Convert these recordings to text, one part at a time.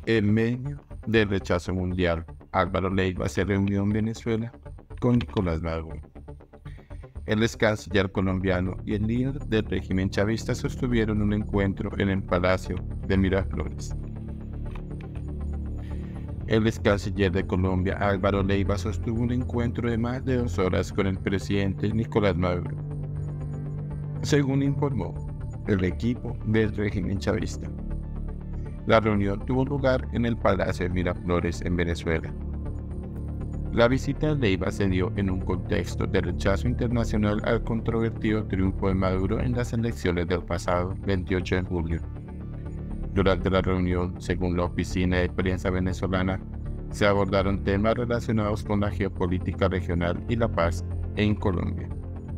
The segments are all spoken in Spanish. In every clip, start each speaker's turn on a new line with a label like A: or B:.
A: En medio del rechazo mundial, Álvaro Leiva se reunió en Venezuela con Nicolás Maduro. El ex canciller colombiano y el líder del régimen chavista sostuvieron un encuentro en el Palacio de Miraflores. El ex canciller de Colombia, Álvaro Leiva, sostuvo un encuentro de más de 2 horas con el presidente Nicolás Maduro, según informó el equipo del régimen chavista. La reunión tuvo lugar en el Palacio de Miraflores, en Venezuela. La visita de Leiva se dio en un contexto de rechazo internacional al controvertido triunfo de Maduro en las elecciones del pasado 28 de julio. Durante la reunión, según la oficina de prensa venezolana, se abordaron temas relacionados con la geopolítica regional y la paz en Colombia.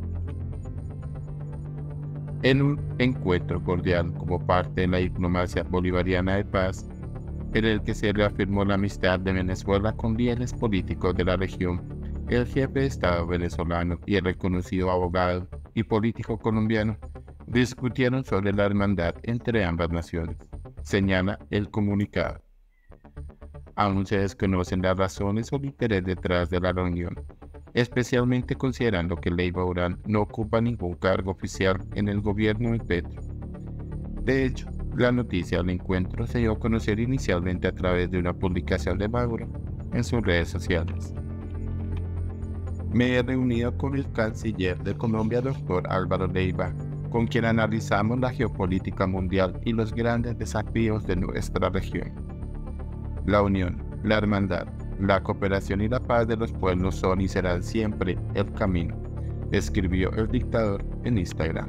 A: En un encuentro cordial como parte de la diplomacia bolivariana de paz, en el que se reafirmó la amistad de Venezuela con líderes políticos de la región, el jefe de Estado venezolano y el reconocido abogado y político colombiano discutieron sobre la hermandad entre ambas naciones, señala el comunicado. Aún se desconocen las razones o el interés detrás de la reunión, especialmente considerando que Leiva Urán no ocupa ningún cargo oficial en el gobierno de Petro. De hecho, la noticia del encuentro se dio a conocer inicialmente a través de una publicación de Maduro en sus redes sociales. Me he reunido con el canciller de Colombia, doctor Álvaro Leiva, con quien analizamos la geopolítica mundial y los grandes desafíos de nuestra región. La unión, la hermandad, la cooperación y la paz de los pueblos son y serán siempre el camino, escribió el dictador en Instagram.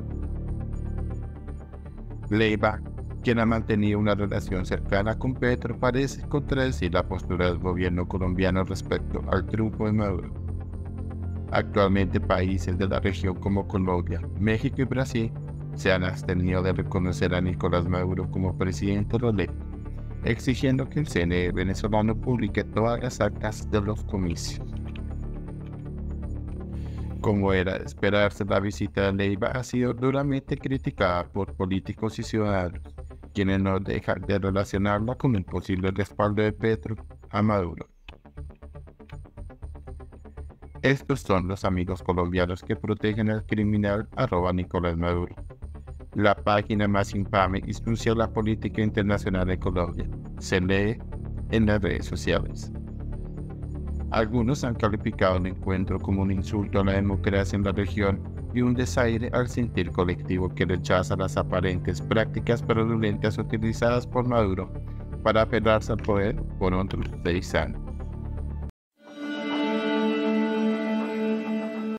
A: Leiva, quien ha mantenido una relación cercana con Petro, parece contradecir la postura del gobierno colombiano respecto al triunfo de Maduro. Actualmente, países de la región como Colombia, México y Brasil se han abstenido de reconocer a Nicolás Maduro como presidente electo, exigiendo que el CNE venezolano publique todas las actas de los comicios. Como era de esperarse, la visita de Leiva ha sido duramente criticada por políticos y ciudadanos, quienes no dejan de relacionarla con el posible respaldo de Petro a Maduro. Estos son los amigos colombianos que protegen al criminal @Nicolás Maduro, la página más infame y sucia de la política internacional de Colombia. Se lee en las redes sociales. Algunos han calificado el encuentro como un insulto a la democracia en la región y un desaire al sentir colectivo que rechaza las aparentes prácticas fraudulentas utilizadas por Maduro para aferrarse al poder por otros 6 años.